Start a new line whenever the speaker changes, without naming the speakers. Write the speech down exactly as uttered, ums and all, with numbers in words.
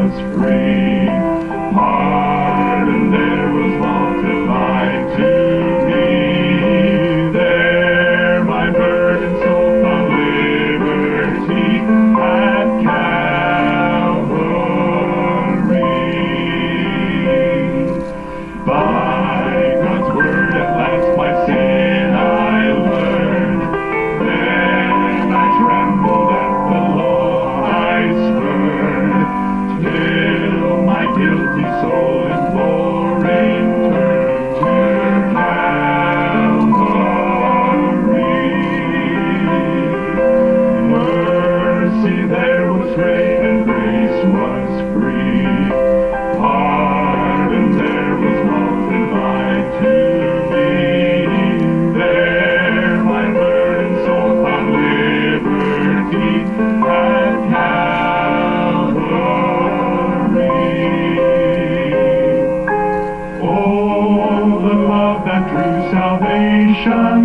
was free. Pardon there was multiplied to me. There my burdened soul found liberty at Calvary. By God's word at last my sin I learned. Then I trembled at the law I spurned, till my guilty soul imploring turned to Calvary. Mercy there was great and grace was free. Pardon there was multiplied to me. There my burdened soul found liberty at Calvary. Oh, the love that drew salvation